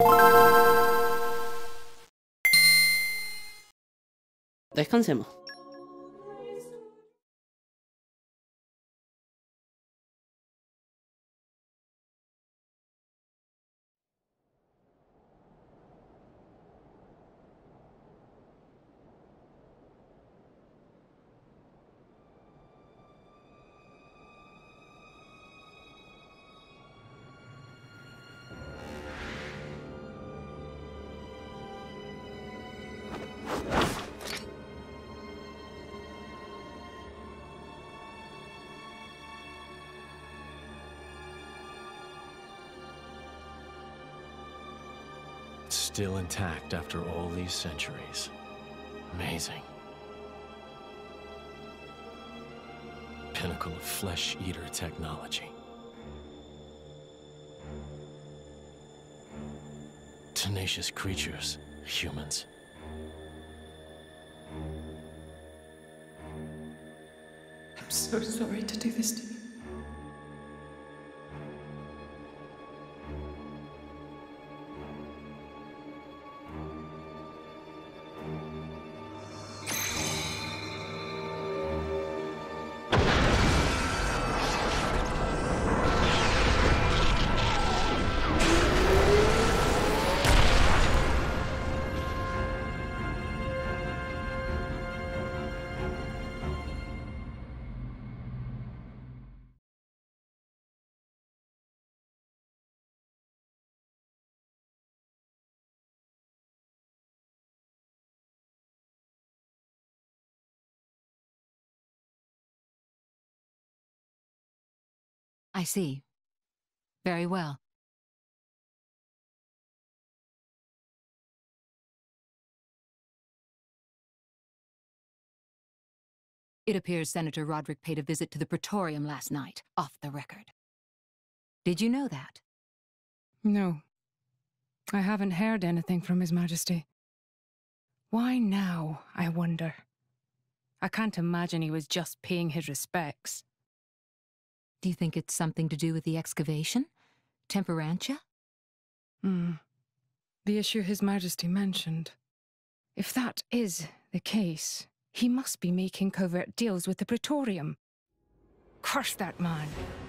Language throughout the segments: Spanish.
Descansemos. Still intact after all these centuries. Amazing. Pinnacle of flesh-eater technology. Tenacious creatures, humans. I'm so sorry to do this to you. I see. Very well. It appears Senator Roderick paid a visit to the Praetorium last night, off the record. Did you know that? No. I haven't heard anything from His Majesty. Why now, I wonder? I can't imagine he was just paying his respects. Do you think it's something to do with the excavation? Temperantia? The issue His Majesty mentioned. If that is the case, he must be making covert deals with the Praetorium. Curse that man.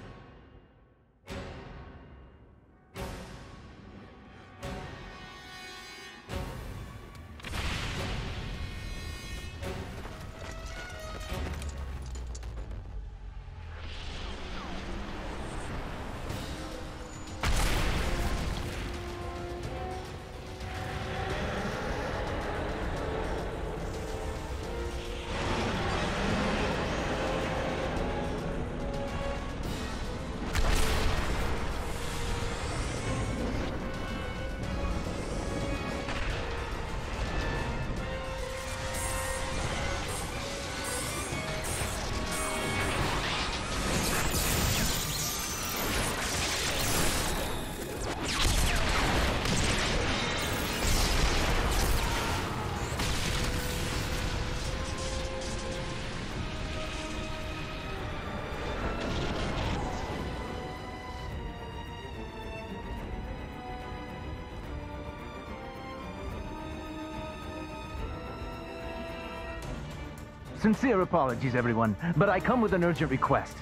Sincere apologies, everyone, but I come with an urgent request.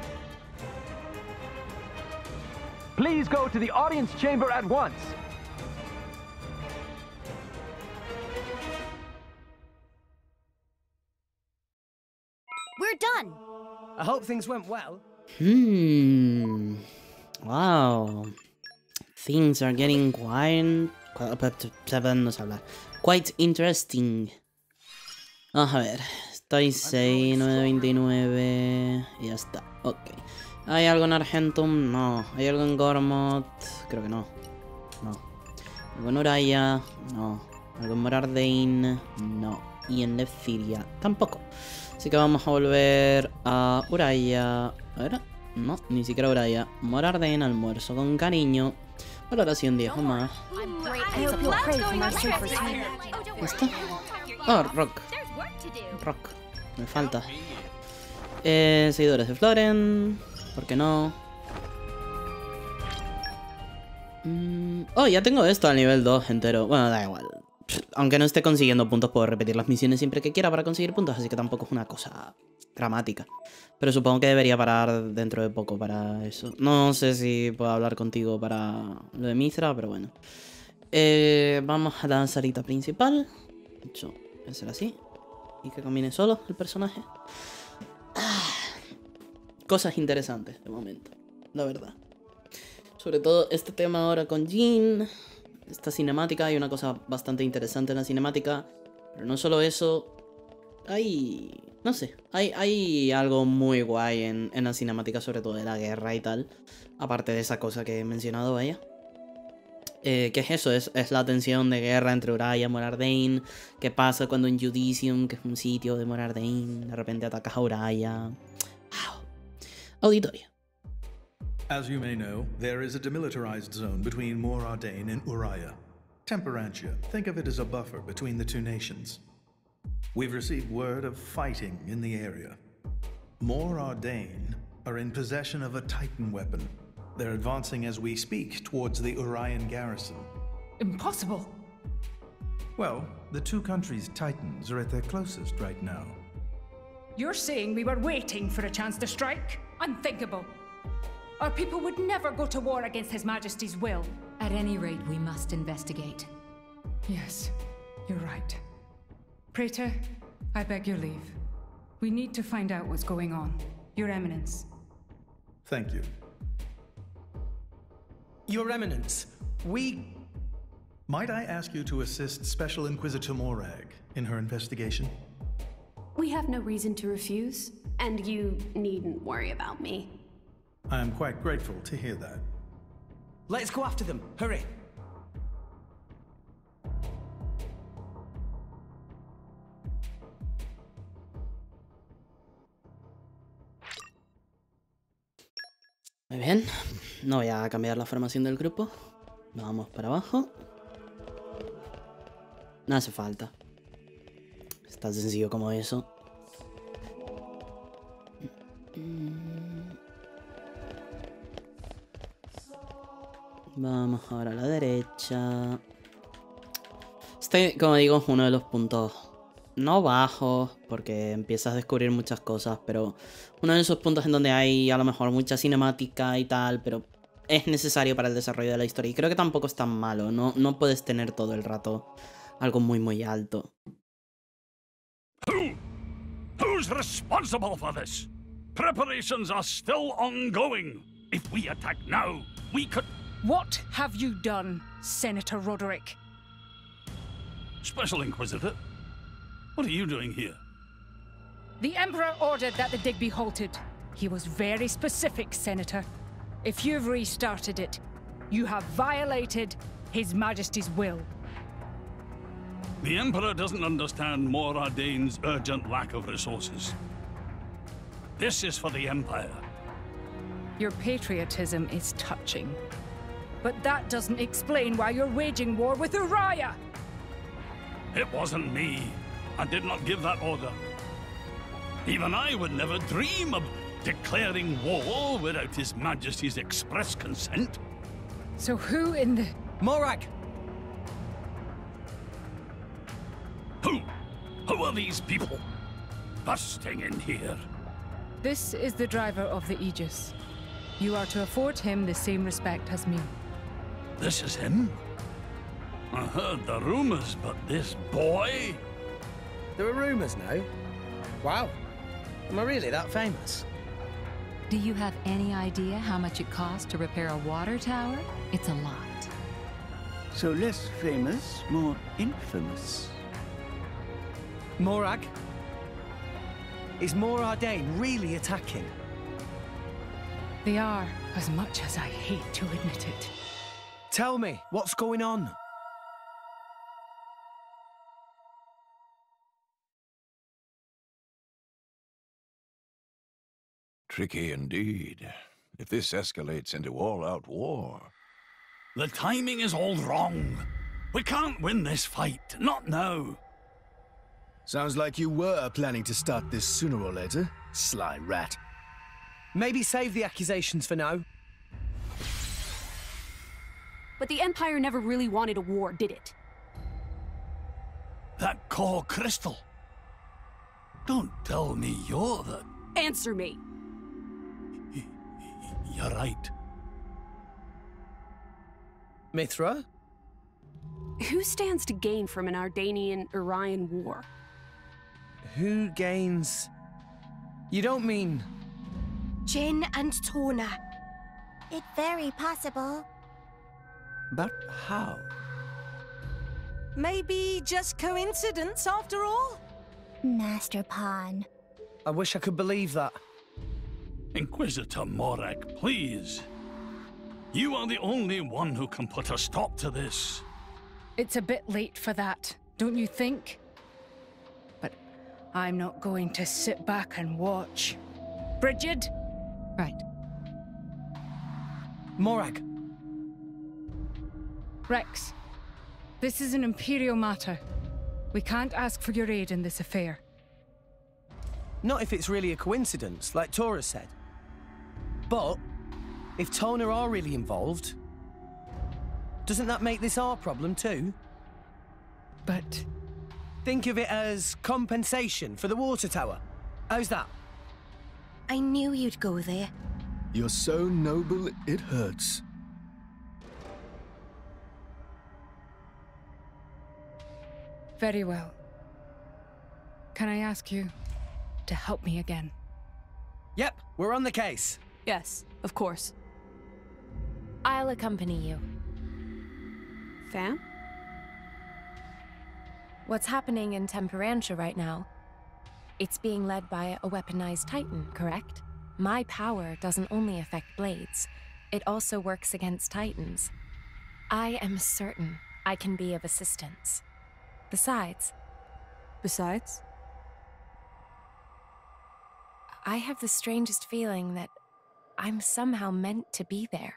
Please go to the audience chamber at once. We're done. I hope things went well. Wow. Things are getting quite interesting. Vamos a ver. Estoy 6, 929 y ya está. Ok. ¿Hay algo en Argentum? No. ¿Hay algo en Gormott? Creo que no. No. ¿Algo en Uraya? No. ¿Algo en Morardain? No. Y en Lephiria tampoco. Así que vamos a volver a Uraya. A ver. No, ni siquiera Uraya. Morardain, almuerzo con cariño. Valoración 10 o más. ¿Esto? Oh, Rock. Rock. Me falta. Seguidores de Floren. ¿Por qué no? Oh, ya tengo esto al nivel 2 entero. Bueno, da igual. Aunque no esté consiguiendo puntos, puedo repetir las misiones siempre que quiera para conseguir puntos, así que tampoco es una cosa dramática. Pero supongo que debería parar dentro de poco para eso. No sé si puedo hablar contigo para lo de Mithra, pero bueno. Vamos a la salita principal. De hecho, voy a hacer así. Y que camine solo el personaje. Cosas interesantes de momento, la verdad. Sobre todo este tema ahora con Jean. Esta cinemática, hay una cosa bastante interesante en la cinemática. Pero no solo eso. Hay... no sé. Hay algo muy guay en la cinemática, sobre todo de la guerra y tal. Aparte de esa cosa que he mencionado, vaya. ¿Qué es eso? Es la tensión de guerra entre Uraya y Morardain. ¿Qué pasa cuando en Judicium, que es un sitio de Morardain, de repente atacas a Uraya? ¡Wow! Auditorio. As you may know, there is a demilitarized zone between Mor Ardain and Uraya. Temperantia, think of it as a buffer between the two nations. We've received word of fighting in the area. Mor Ardain are in possession of a Titan weapon. They're advancing as we speak towards the Urayan garrison. Impossible. Well, the two countries' Titans are at their closest right now. You're saying we were waiting for a chance to strike? Unthinkable. Our people would never go to war against His Majesty's will. At any rate, we must investigate. Yes, you're right. Praetor, I beg your leave. We need to find out what's going on. Your Eminence. Thank you. Your Eminence, we... Might I ask you to assist Special Inquisitor Morag in her investigation? We have no reason to refuse, and you needn't worry about me. I am quite grateful to hear that. Let's go after them. Hurry. Muy bien. No voy a cambiar la formación del grupo. Vamos para abajo. No hace falta. Es tan sencillo como eso. Vamos ahora a la derecha. Este, como digo, es uno de los puntos no bajos, porque empiezas a descubrir muchas cosas, pero uno de esos puntos en donde hay a lo mejor mucha cinemática y tal, pero es necesario para el desarrollo de la historia. Y creo que tampoco es tan malo, no puedes tener todo el rato algo muy alto. Who's responsible for this? Preparations are still ongoing. If we attack now, we could... What have you done, Senator Roderick? Special Inquisitor, what are you doing here? The Emperor ordered that the dig be halted. He was very specific, Senator. If you've restarted it, you have violated His Majesty's will. The Emperor doesn't understand Mor Ardain's urgent lack of resources. This is for the Empire. Your patriotism is touching. But that doesn't explain why you're waging war with Uraya! It wasn't me. I did not give that order. Even I would never dream of declaring war without His Majesty's express consent. So who in the... Morag! Who are these people? Busting in here. This is the driver of the Aegis. You are to afford him the same respect as me. This is him? I heard the rumors, but this boy? There are rumors now. Wow. Am I really that famous? Do you have any idea how much it costs to repair a water tower? It's a lot. So less famous, more infamous. Morag? Is Mor Ardain really attacking? They are, as much as I hate to admit it. Tell me, what's going on? Tricky indeed. If this escalates into all-out war... The timing is all wrong. We can't win this fight, not now. Sounds like you were planning to start this sooner or later, sly rat. Maybe save the accusations for now. but the Empire never really wanted a war, did it? That core crystal. Don't tell me you're the... Answer me! You're right. Mithra? Who stands to gain from an Ardanian-Urian war? Who gains... You don't mean... Jin and Torna. It's very possible. But how? Maybe just coincidence after all? Master Pawn. I wish I could believe that. Inquisitor Morak, please. You are the only one who can put a stop to this. It's a bit late for that, don't you think? But I'm not going to sit back and watch. Brigid? Right. Morag. Rex, this is an Imperial matter. We can't ask for your aid in this affair. Not if it's really a coincidence, like Tora said. But, if Torna are really involved, doesn't that make this our problem too? But... Think of it as compensation for the water tower. How's that? I knew you'd go there. You're so noble, it hurts. Very well. Can I ask you to help me again? Yep, we're on the case. Yes, of course. I'll accompany you. Fam? What's happening in Temperantia right now? It's being led by a weaponized Titan, correct? My power doesn't only affect blades, it also works against Titans. I am certain I can be of assistance. Besides? I have the strangest feeling that I'm somehow meant to be there.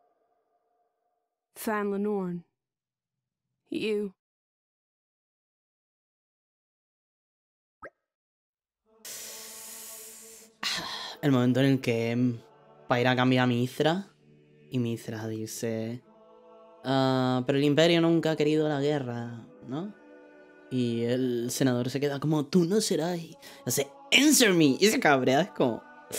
Fan Lenorn. You. El momento en el que Pyra cambia a Mithra y Mithra dice... pero el Imperio nunca ha querido la guerra, ¿no? Y el senador se queda como, tú no serás. Y hace, answer me. Y se cabrea, es como...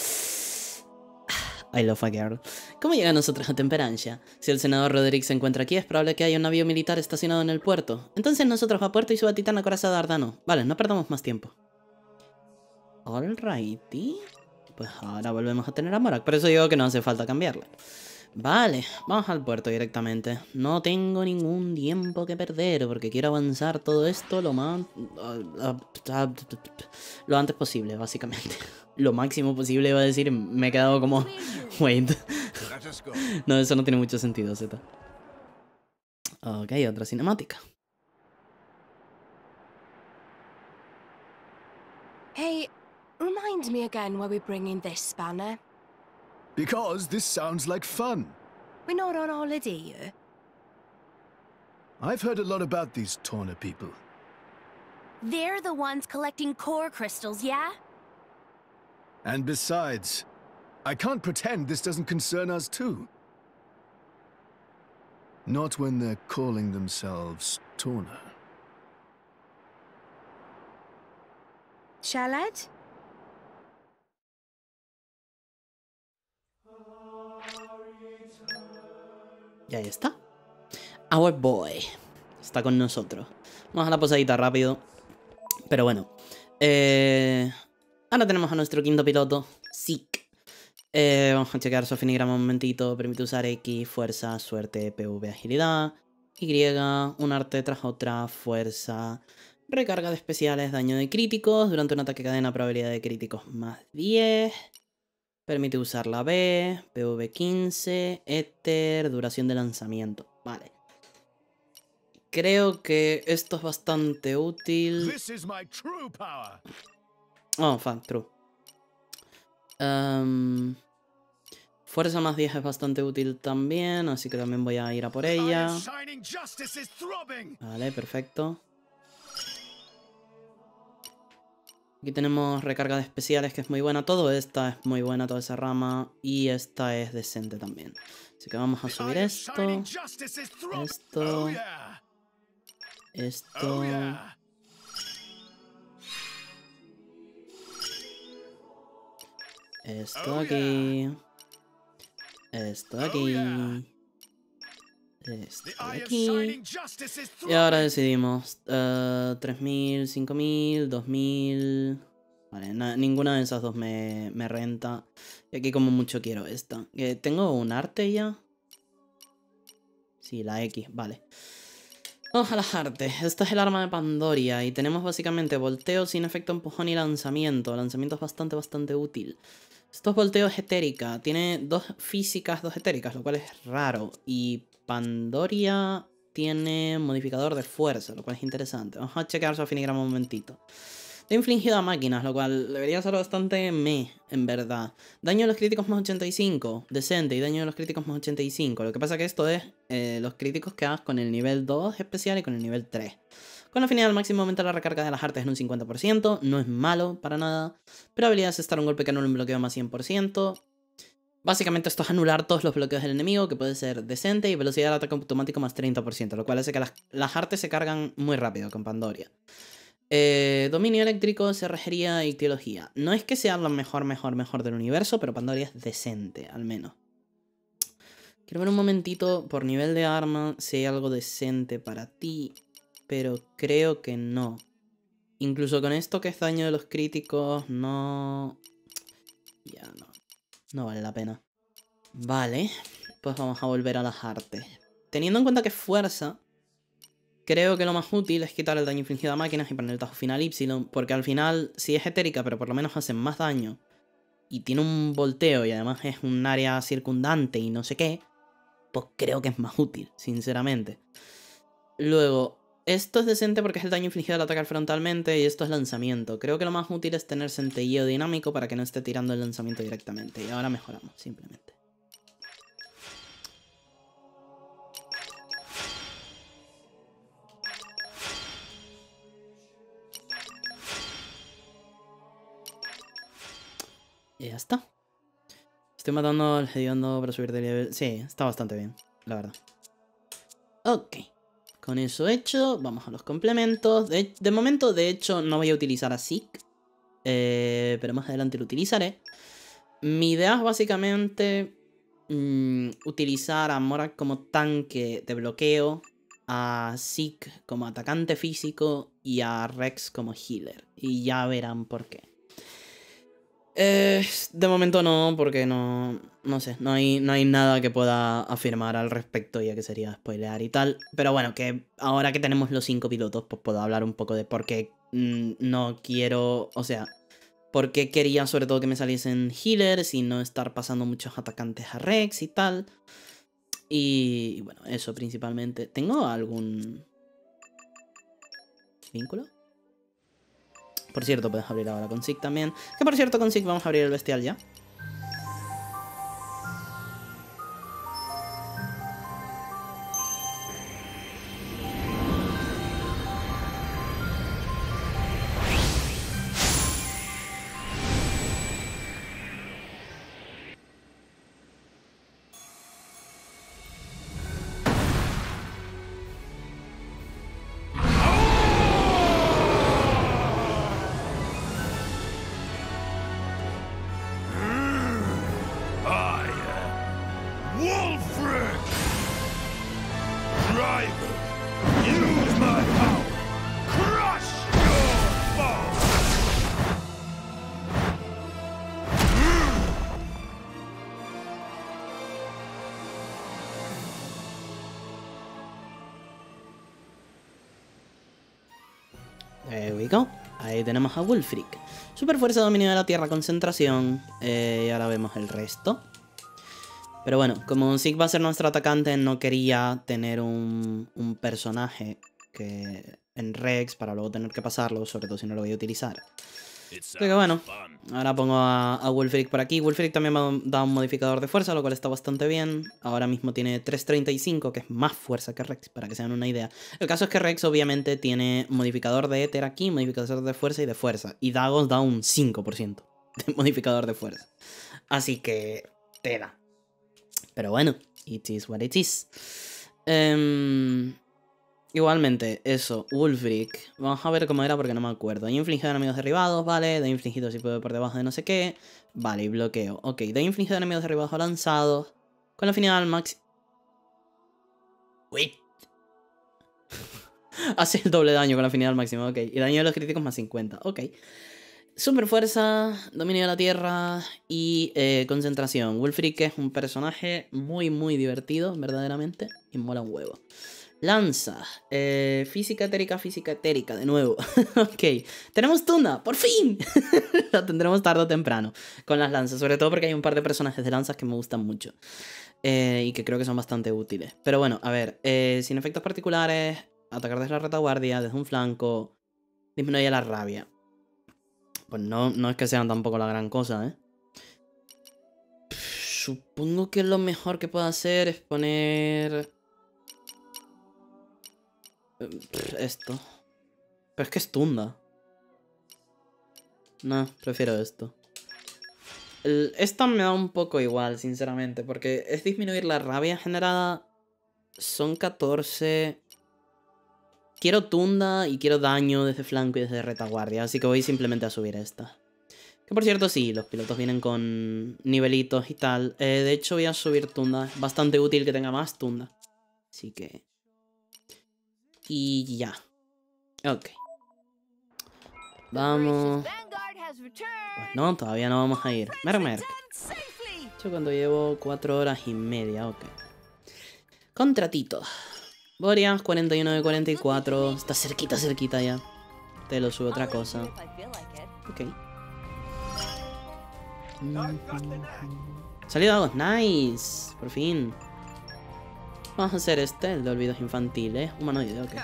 I love a girl. ¿Cómo llega a nosotros a Temperantia? Si el senador Roderick se encuentra aquí, es probable que haya un navío militar estacionado en el puerto. Entonces nosotros a puerto y su titán acorazada a Ardano. Vale, no perdamos más tiempo. Alrighty. Pues ahora volvemos a tener a Morak. Por eso digo que no hace falta cambiarla. Vale, vamos al puerto directamente. No tengo ningún tiempo que perder porque quiero avanzar todo esto lo más... lo antes posible, básicamente. Lo máximo posible, iba a decir. Me he quedado como... Wait. No, eso no tiene mucho sentido, Z. Ok, otra cinemática. Hey, remind me again why we're bringing this spanner. Because this sounds like fun. We're not on holiday here. I've heard a lot about these Torna people. They're the ones collecting core crystals, yeah? And besides, I can't pretend this doesn't concern us too. Not when they're calling themselves Torna. Shalad? Y ahí está. Our boy. Está con nosotros. Vamos a la posadita rápido. Pero bueno. Ahora tenemos a nuestro quinto piloto. Zeke. Vamos a chequear su finigrama un momentito. Permite usar X, fuerza, suerte, PV, agilidad. Y, un arte tras otra, fuerza. Recarga de especiales, daño de críticos. Durante un ataque cadena, probabilidad de críticos más 10. Permite usar la B, PV 15, éter, duración de lanzamiento. Vale. Creo que esto es bastante útil. Oh, fuck, true. Fuerza más 10 es bastante útil también, así que también voy a ir a por ella. Vale, perfecto. Aquí tenemos recarga de especiales, que es muy buena. Todo esta es muy buena, toda esa rama. Y esta es decente también. Así que vamos a subir esto. Esto. Esto. Esto aquí. Esto aquí. Esto aquí. Y ahora decidimos. 3000, 5000, 2000. Vale, ninguna de esas dos me renta. Y aquí como mucho quiero esta. ¿Tengo un arte ya? Sí, la X, vale. Vamos a las artes. Esta es el arma de Pandoria. Y tenemos básicamente volteo sin efecto empujón y lanzamiento. Lanzamiento es bastante útil. Esto es volteo etérica. Tiene 2 físicas, 2 etéricas, lo cual es raro. Y Pandoria tiene modificador de fuerza, lo cual es interesante. Vamos a checar su afinigrama un momentito. De infligido a máquinas, lo cual debería ser bastante en verdad. Daño de los críticos más 85, decente. Y daño de los críticos más 85. Lo que pasa que esto es los críticos que hagas con el nivel 2 especial y con el nivel 3. Con la afinidad al máximo aumenta la recarga de las artes en un 50%. No es malo para nada. Pero habilidades estar un golpe que anula un bloqueo más 100%. Básicamente esto es anular todos los bloqueos del enemigo, que puede ser decente. Y velocidad de ataque automático más 30%. Lo cual hace que las artes se cargan muy rápido con Pandoria. Dominio eléctrico, cerrajería y teología. No es que sea lo mejor del universo, pero Pandoria es decente, al menos. Quiero ver un momentito por nivel de arma si hay algo decente para ti, pero creo que no. Incluso con esto que es daño de los críticos, no... Ya no vale la pena. Vale, pues vamos a volver a las artes. Teniendo en cuenta que fuerza... Creo que lo más útil es quitar el daño infligido a máquinas y poner el tajo final Y, porque al final, si es etérica, pero por lo menos hace más daño, y tiene un volteo y además es un área circundante y no sé qué, pues creo que es más útil, sinceramente. Luego, esto es decente porque es el daño infligido al atacar frontalmente y esto es lanzamiento. Creo que lo más útil es tener centelleo dinámico para que no esté tirando el lanzamiento directamente. Y ahora mejoramos, simplemente. Y ya está. Estoy matando al hediondo para subir de nivel. Sí, está bastante bien, la verdad. Ok. Con eso hecho, vamos a los complementos. De momento, de hecho, no voy a utilizar a Zeke. Pero más adelante lo utilizaré. Mi idea es básicamente utilizar a Morak como tanque de bloqueo, a Zeke como atacante físico y a Rex como healer. Y ya verán por qué. De momento no, porque no sé, no hay nada que pueda afirmar al respecto, ya que sería spoilear y tal. Pero bueno, que ahora que tenemos los 5 pilotos, pues puedo hablar un poco de por qué no quiero, o sea, por qué quería sobre todo que me saliesen healers y no estar pasando muchos atacantes a Rex y tal. Y bueno, eso principalmente. ¿Tengo algún vínculo? Por cierto, puedes abrir ahora con Zeke también. Que por cierto, con Zeke vamos a abrir el bestial ya. There we go. Ahí tenemos a Wulfric. Super fuerza, dominio de la tierra, concentración. Y ahora vemos el resto. Pero bueno, como Zeke va a ser nuestro atacante, no quería tener un personaje que en Rex para luego tener que pasarlo, sobre todo si no lo voy a utilizar. Así que bueno, ahora pongo a Wulfric por aquí. Wulfric también me da un modificador de fuerza, lo cual está bastante bien. Ahora mismo tiene 335, que es más fuerza que Rex, para que se den una idea. El caso es que Rex obviamente tiene modificador de éter aquí, modificador de fuerza y de fuerza. Y Dagos da un 5% de modificador de fuerza. Así que tela. Pero bueno, it is what it is. Igualmente, eso, Wulfric. Vamos a ver cómo era porque no me acuerdo. Infligido a enemigos derribados, vale. Da infligido si puede por debajo de no sé qué. Vale, y bloqueo. Ok, da infligido a enemigos derribados o lanzados. Con la afinidad al máximo. Wait. Hace el doble daño con la afinidad al máximo, ok. Y daño de los críticos más 50, ok. Super fuerza, dominio de la tierra y concentración. Wulfric es un personaje muy divertido, verdaderamente. Y mola un huevo. Lanza. Física etérica, de nuevo. Ok. Tenemos Tunda, por fin. La tendremos tarde o temprano con las lanzas. Sobre todo porque hay un par de personajes de lanzas que me gustan mucho. Y que creo que son bastante útiles. Pero bueno, a ver. Sin efectos particulares. Atacar desde la retaguardia, desde un flanco. Disminuye la rabia. Pues no es que sean tampoco la gran cosa, Supongo que lo mejor que puedo hacer es poner... esto. Pero es que es Tunda. No, prefiero esto. Esta me da un poco igual, sinceramente. Porque es disminuir la rabia generada. Son 14. Quiero Tunda y quiero daño desde flanco y desde retaguardia. Así que voy simplemente a subir esta. Que por cierto, sí, los pilotos vienen con nivelitos y tal. De hecho, voy a subir Tunda. Es bastante útil que tenga más Tunda. Así que... y ya. Ok. Vamos. Pues no, todavía no vamos a ir. Mermerk. Yo cuando llevo 4 horas y media, ok. Contratito. Boreas, 41 de 44. Está cerquita ya. Te lo subo otra cosa. Ok. Salido Dagos, nice. Por fin. Vamos a hacer este, el de olvidos infantiles. Humanoide, ok.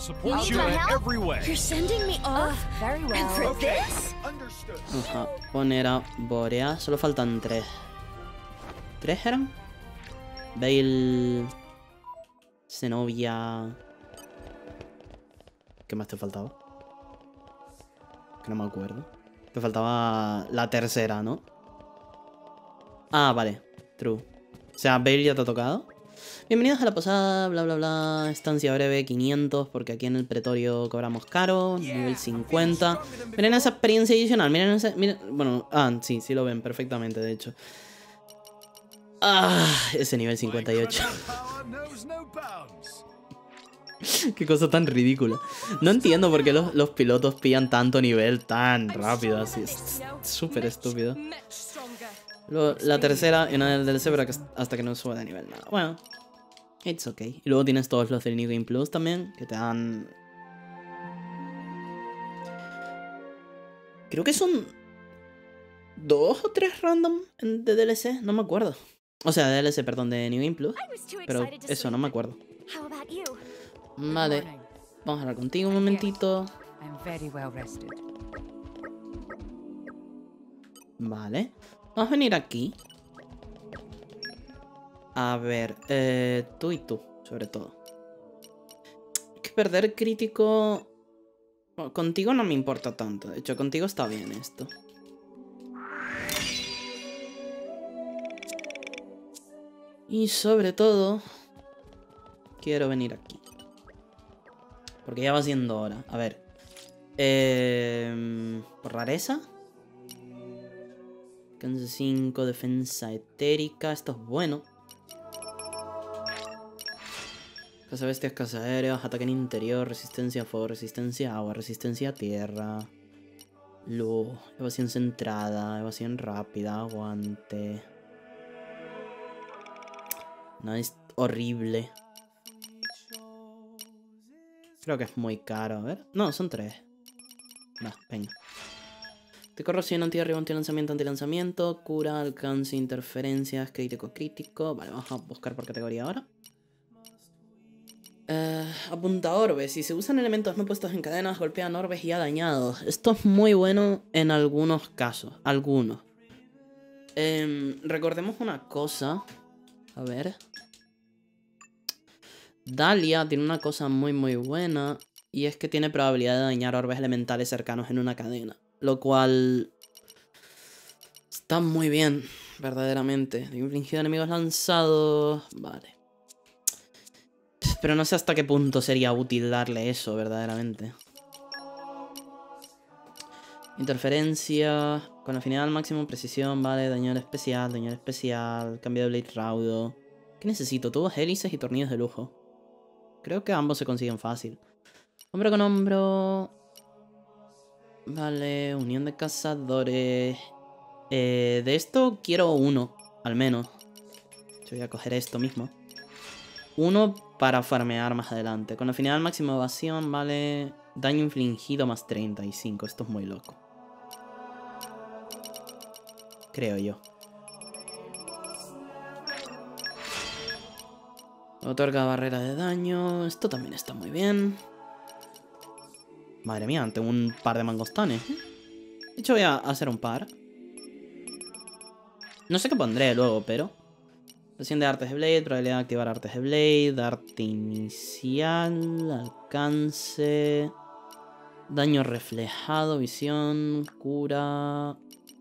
Vamos a poner a Borea. Solo faltan 3. ¿3 eran? Bale... Zenobia... ¿Qué más te faltaba? Que no me acuerdo. Te faltaba la tercera, ¿no? Ah, vale. True. O sea, Bale ya te ha tocado. Bienvenidos a la posada, bla bla bla. Estancia breve, 500, porque aquí en el pretorio cobramos caro. Nivel 50. Miren esa experiencia adicional. Miren ese... miren, bueno, sí lo ven perfectamente, de hecho. Ah, ese nivel 58. Qué cosa tan ridícula. No entiendo por qué los pilotos pillan tanto nivel tan rápido así. Es súper estúpido. Luego, la tercera y una del DLC, pero que hasta que no suba de nivel nada. Bueno, it's okay. Y luego tienes todos los del New Game Plus también, que te dan... creo que son 2 o 3 random de DLC, no me acuerdo. O sea, de DLC, perdón, de New Game Plus. Pero eso, no me acuerdo. Vale, vamos a hablar contigo un momentito. Vale, vamos a venir aquí. A ver, tú y tú, sobre todo. Es que perder crítico... bueno, contigo no me importa tanto. De hecho, contigo está bien esto. Y sobre todo... quiero venir aquí. Porque ya va siendo hora. A ver. ¿Por rareza? Alcance 5, defensa etérica. Esto es bueno. Caza bestias, caza aéreos, ataque en interior, resistencia a fuego, resistencia a agua, resistencia a tierra. Luz, evasión centrada, evasión rápida, aguante. No, es horrible. Creo que es muy caro, a ver. No, son 3. Va, venga. De corrosión, antiderribo, antilanzamiento, cura, alcance, interferencias, crítico. Vale, vamos a buscar por categoría ahora. apunta orbes. Si se usan elementos no puestos en cadenas, golpean orbes ya dañados. Esto es muy bueno en algunos casos. Algunos. Recordemos una cosa. A ver. Dahlia tiene una cosa muy buena. Y es que tiene probabilidad de dañar orbes elementales cercanos en una cadena. Lo cual... está muy bien, verdaderamente. Infligido a enemigos lanzados... Vale. Pero no sé hasta qué punto sería útil darle eso, verdaderamente. Interferencia. Con afinidad al máximo, precisión, vale. Daño especial. Cambio de blade raudo. ¿Qué necesito? Tubos, hélices y tornillos de lujo. Creo que ambos se consiguen fácil. Hombro con hombro. Vale, unión de cazadores. De esto quiero uno, al menos. Yo voy a coger esto mismo. Uno para farmear más adelante. Con afinidad al máximo evasión, vale. Daño infligido más 35. Esto es muy loco. Creo yo. Otorga barrera de daño. Esto también está muy bien. Madre mía, tengo un par de mangostanes. De hecho voy a hacer un par. No sé qué pondré luego, pero... Presión de artes de Blade, probabilidad de activar artes de Blade, arte inicial, alcance... Daño reflejado, visión, cura...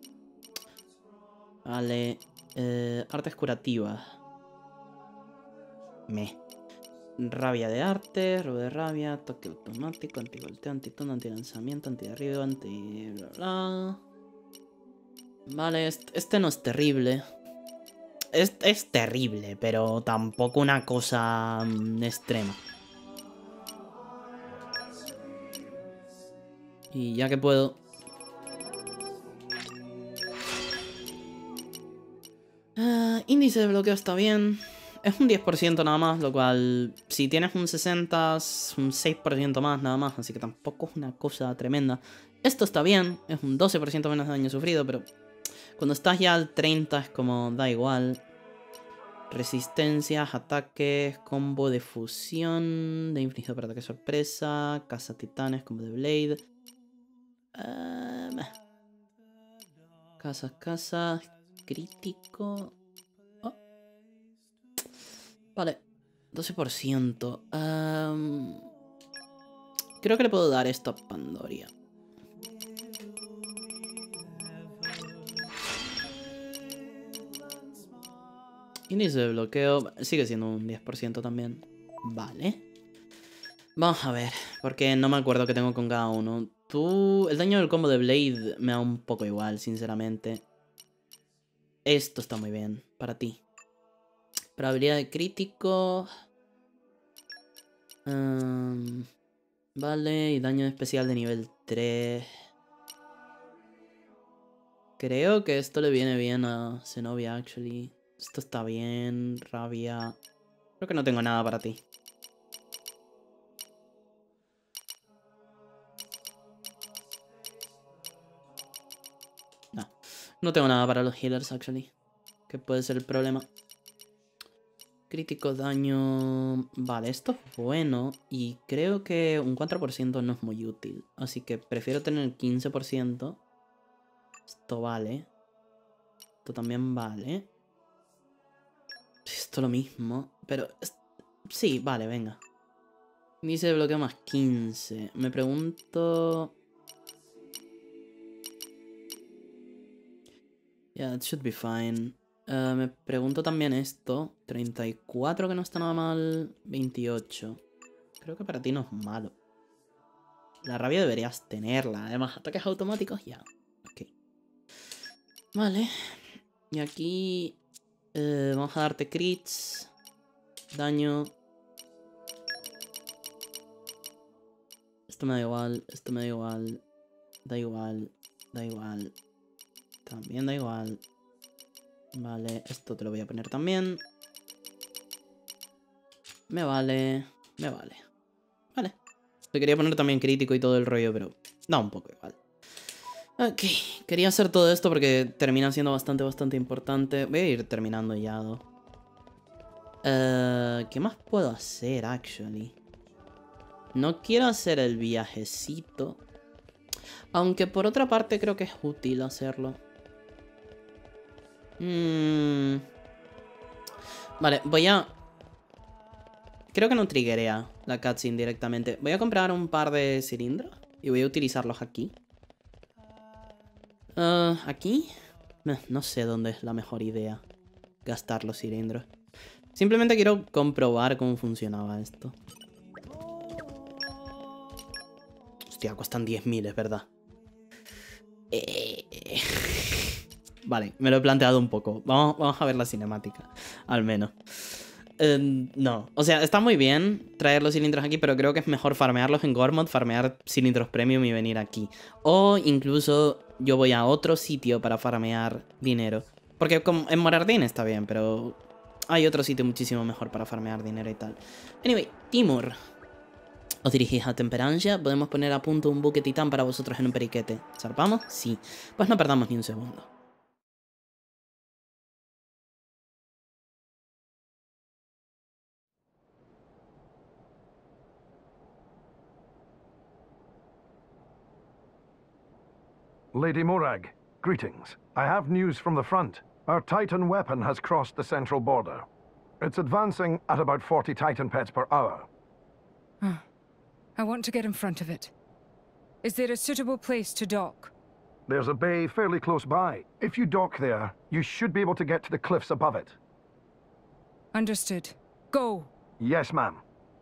Vale... artes curativas. Rabia de arte, robo de rabia, toque automático, antivolteo, antitono, antilanzamiento, antiderribo, anti... bla bla. Vale, este no es terrible. Es terrible, pero tampoco una cosa extrema. Y ya que puedo... índice de bloqueo está bien. Es un 10% nada más, lo cual... Si tienes un 60, es un 6% más nada más, así que tampoco es una cosa tremenda. Esto está bien, es un 12% menos de daño sufrido, pero... Cuando estás ya al 30 es como... da igual. Resistencias, ataques, combo de fusión, de infligido para ataque sorpresa, caza titanes, combo de blade. Casa, crítico. Oh. Vale, 12%. Creo que le puedo dar esto a Pandoria. Índice de bloqueo sigue siendo un 10% también. Vale. Vamos a ver, porque no me acuerdo qué tengo con cada uno. El daño del combo de Blade me da un poco igual, sinceramente. Esto está muy bien, para ti. Probabilidad de crítico. Vale, y daño especial de nivel 3. Creo que esto le viene bien a Zenobia, actually. Esto está bien, rabia. Creo que no tengo nada para ti. No tengo nada para los healers, actually. Que puede ser el problema. Crítico daño... Vale, esto es bueno. Y creo que un 4% no es muy útil. Así que prefiero tener el 15%. Esto vale. Esto también vale. Esto lo mismo. Pero... sí, vale, venga. Índice de bloqueo más 15. Me pregunto... Yeah, it should be fine. Me pregunto también esto. 34, que no está nada mal. 28. Creo que para ti no es malo. La rabia deberías tenerla. Además, ataques automáticos, ya. Ok. Vale. Y aquí... vamos a darte crits. Daño. Esto me da igual. Esto me da igual. Da igual. Da igual. También da igual. Vale, esto te lo voy a poner también. Me vale. Me vale. Vale. Te quería poner también crítico y todo el rollo, pero da un poco igual. Ok. Quería hacer todo esto porque termina siendo bastante importante. Voy a ir terminando ya. ¿Qué más puedo hacer, actually? No quiero hacer el viajecito. Aunque por otra parte creo que es útil hacerlo. Vale, voy a... Creo que no triggerea la cutscene directamente. Voy a comprar un par de cilindros y voy a utilizarlos aquí. ¿Aquí? No sé dónde es la mejor idea gastar los cilindros. Simplemente quiero comprobar cómo funcionaba esto. Hostia, cuestan 10.000, es verdad. Vale, me lo he planteado un poco. Vamos a ver la cinemática, al menos. No, o sea, está muy bien traer los cilindros aquí, pero creo que es mejor farmearlos en Gormod, farmear cilindros premium y venir aquí. O incluso yo voy a otro sitio para farmear dinero. Porque en Morardin está bien, pero hay otro sitio muchísimo mejor para farmear dinero y tal. Anyway, Timur. Os dirigís a Temperancia. Podemos poner a punto un buque titán para vosotros en un periquete. ¿Zarpamos? Sí. Pues no perdamos ni un segundo. Lady Morag, greetings. I have news from the front. Our Titan weapon has crossed the central border. It's advancing at about 40 Titan pets per hour. I want to get in front of it. Is there a suitable place to dock? There's a bay fairly close by. If you dock there, you should be able to get to the cliffs above it. Understood. Go! Yes, ma'am.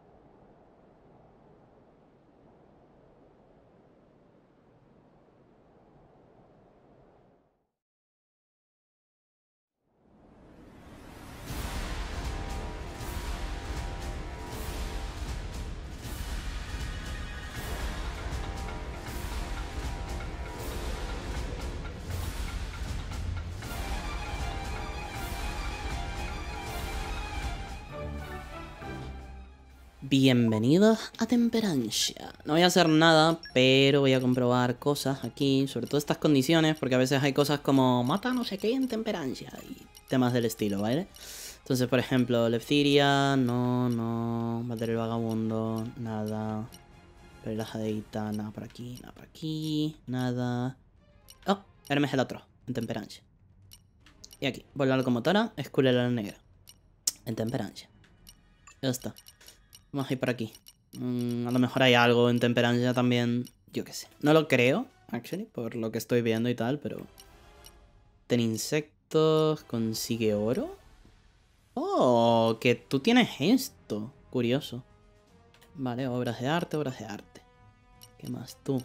Bienvenidos a Temperancia. No voy a hacer nada, pero voy a comprobar cosas aquí, sobre todo estas condiciones, porque a veces hay cosas como mata no sé qué en Temperancia y temas del estilo, ¿vale? Entonces, por ejemplo, Lepciria, no, matar el vagabundo, nada. Perlaja de Ita, nada por aquí, nada por aquí, nada. Oh, Hermes el otro, en Temperancia. Y aquí, volar locomotora, Esculera negra, en Temperancia. Ya está. Vamos a ir por aquí. A lo mejor hay algo en Temperancia también. Yo qué sé. No lo creo, actually, por lo que estoy viendo y tal, pero... Ten insectos, consigue oro. Oh, que tú tienes esto. Curioso. Vale, obras de arte, obras de arte. ¿Qué más tú?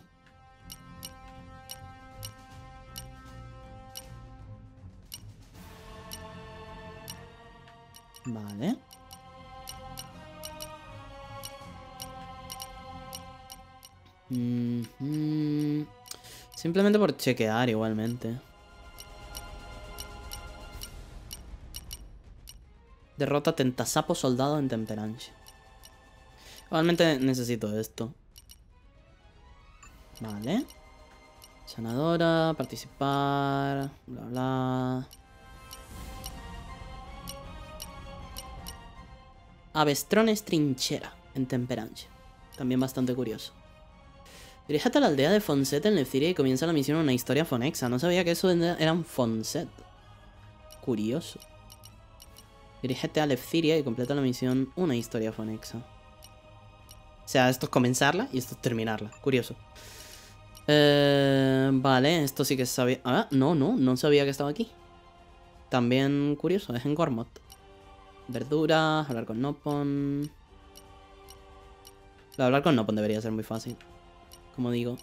Vale. Simplemente por chequear igualmente. Derrota Tentasapo soldado en Temperancia. Igualmente necesito esto. Vale. Sanadora, participar, bla bla. Avestrones trinchera en Temperancia. También bastante curioso. Diríjate a la aldea de Fonset en Lepciria y comienza la misión Una historia fonexa. No sabía que eso eran Fonset. Curioso. Diríjete a Lepciria y completa la misión Una historia fonexa. O sea, esto es comenzarla y esto es terminarla. Curioso. Vale, esto sí que sabía... Ah, no sabía que estaba aquí. También curioso, es en Gormod. Verduras, hablar con Nopon. Hablar con Nopon debería ser muy fácil. Como digo.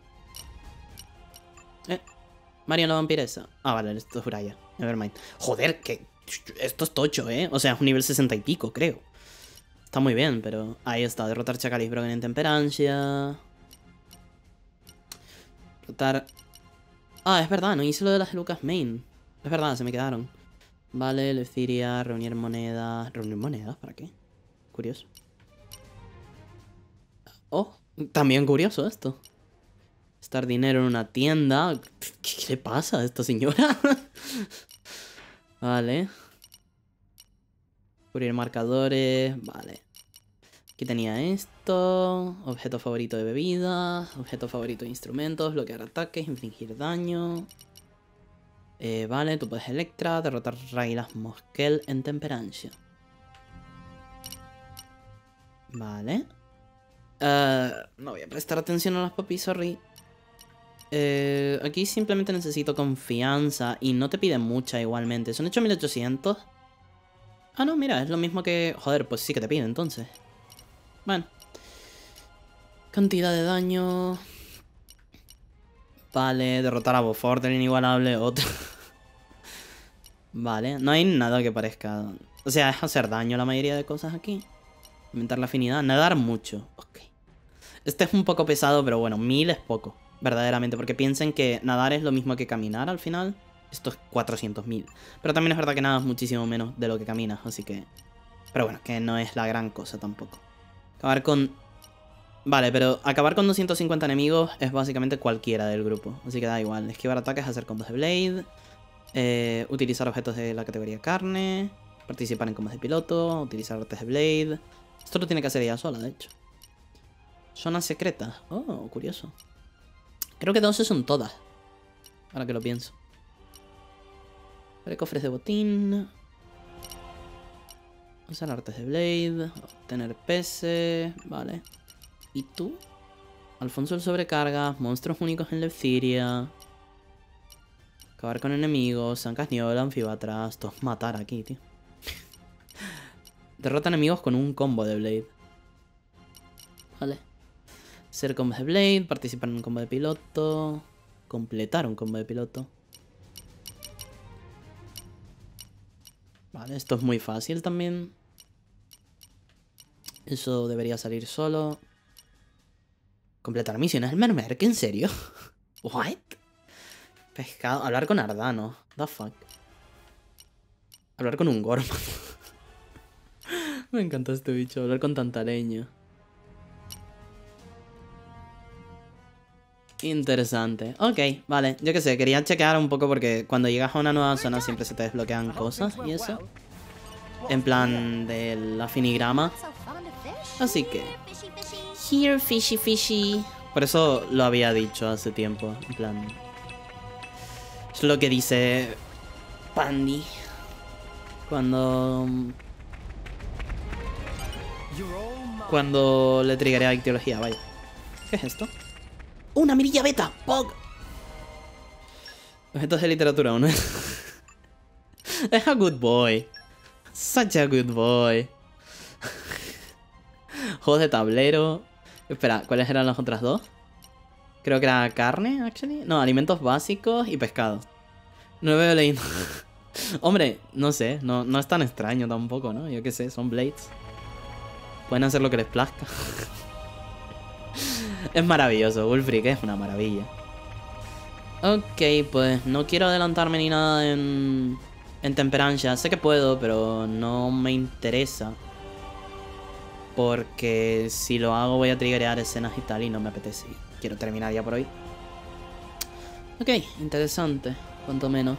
Marion la vampiresa. Ah, vale, esto es Uraya. Nevermind. Joder, que... Esto es tocho, ¿eh? O sea, es un nivel 60 y pico, creo. Está muy bien, pero... Ahí está, derrotar Chacalis Broken en Temperancia. Derrotar... Ah, es verdad, no hice lo de las Lucas Main. Es verdad, se me quedaron. Vale, Lepciria, reunir monedas... ¿Reunir monedas? ¿Para qué? Curioso. Oh, también curioso esto. Estar dinero en una tienda. ¿Qué le pasa a esta señora? Vale. Cubrir marcadores. Vale. Aquí tenía esto. Objeto favorito de bebida. Objeto favorito de instrumentos. Bloquear ataques. Infligir daño. Vale, tú puedes Electra. Derrotar Raylas Mosquel en Temperancia. Vale. No voy a prestar atención a las popis, sorry. Aquí simplemente necesito confianza. Y no te piden mucha igualmente. Son 8800. Ah, no, mira, es lo mismo que... Joder, pues sí que te pide entonces. Bueno. Cantidad de daño. Vale, derrotar a Beaufort, el inigualable, otro. Vale, no hay nada que parezca... O sea, es hacer daño la mayoría de cosas aquí. Aumentar la afinidad, nadar mucho. Ok. Este es un poco pesado, pero bueno, 1000 es poco. Verdaderamente, porque piensen que nadar es lo mismo que caminar al final. Esto es 400.000. Pero también es verdad que nada es muchísimo menos de lo que caminas, así que... Pero bueno, que no es la gran cosa tampoco. Acabar con... Vale, pero acabar con 250 enemigos es básicamente cualquiera del grupo. Así que da igual. Esquivar ataques, hacer combos de Blade. Utilizar objetos de la categoría carne. Participar en combos de piloto. Utilizar artes de Blade. Esto lo tiene que hacer ella sola, de hecho. Zonas secretas. Oh, curioso. Creo que 12 son todas. Ahora que lo pienso. Abre cofres de botín. Usar artes de Blade. Obtener PC. Vale. ¿Y tú? Alfonso el sobrecarga. Monstruos únicos en Lepsiria. Acabar con enemigos. San Casniol, Anfibatras. Todos matar aquí, tío. Derrota enemigos con un combo de Blade. Vale. Hacer combos de Blade. Participar en un combo de piloto. Completar un combo de piloto. Vale, esto es muy fácil también. Eso debería salir solo. Completar misiones. ¿El Mermerk? ¿En serio? ¿What? Pescado. Hablar con Ardano. The fuck. Hablar con un Gorman. Me encanta este bicho. Hablar con Tantaleño. Interesante. Ok, vale. Yo qué sé, quería chequear un poco porque cuando llegas a una nueva zona siempre se te desbloquean cosas y eso. En plan del afinigrama. Así que... Here, fishy, fishy. Por eso lo había dicho hace tiempo. En plan... Es lo que dice... Pandy. Cuando le triggeré a ictiología, vaya. ¿Qué es esto? ¡Una mirilla beta! ¡Pog! Objetos de literatura, ¿no? Es a good boy. Such a good boy. Juegos de tablero. Espera, ¿cuáles eran las otras dos? Creo que era carne, actually. No, alimentos básicos y pescado. No veo leyendo. Hombre, no sé. No es tan extraño tampoco, ¿no? Yo qué sé, son blades. Pueden hacer lo que les plazca. Es maravilloso, Wulfric es una maravilla. Ok, pues no quiero adelantarme ni nada en Temperancia. Sé que puedo, pero no me interesa. Porque si lo hago voy a triggerear escenas y tal y no me apetece. Quiero terminar ya por hoy. Ok, interesante, cuanto menos.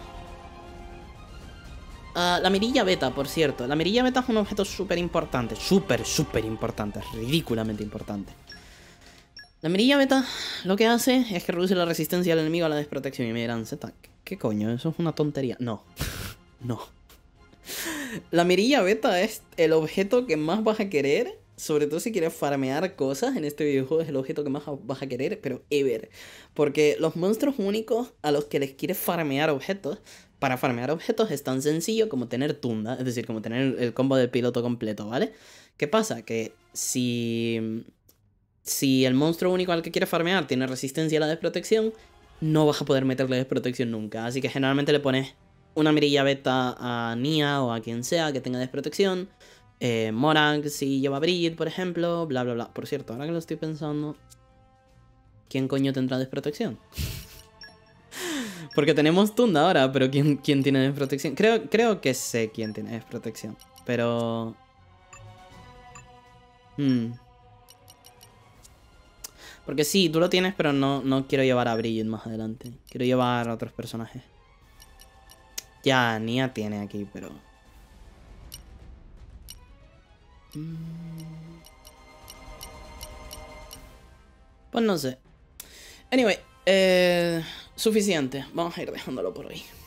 La mirilla beta, por cierto. La mirilla beta es un objeto súper importante. Súper importante. Ridículamente importante. La mirilla beta lo que hace es que reduce la resistencia del enemigo a la desprotección. Y me dirán, Z, ¿qué coño? Eso es una tontería. No. No. La mirilla beta es el objeto que más vas a querer. Sobre todo si quieres farmear cosas en este videojuego. Es el objeto que más vas a querer, pero ever. Porque los monstruos únicos a los que les quieres farmear objetos... Para farmear objetos es tan sencillo como tener tunda. Es decir, como tener el combo del piloto completo, ¿vale? ¿Qué pasa? Que si el monstruo único al que quieres farmear tiene resistencia a la desprotección, no vas a poder meterle desprotección nunca. Así que generalmente le pones una mirilla beta a Nia o a quien sea que tenga desprotección. Morag si lleva Brigitte, por ejemplo. Bla, bla, bla. Por cierto, ahora que lo estoy pensando... ¿Quién coño tendrá desprotección? Porque tenemos tunda ahora, pero ¿quién tiene desprotección? Creo que sé quién tiene desprotección. Pero... Porque sí, tú lo tienes, pero no quiero llevar a Brigitte más adelante. Quiero llevar a otros personajes. Ya, Nia tiene aquí, pero... Pues no sé. Anyway, suficiente. Vamos a ir dejándolo por hoy.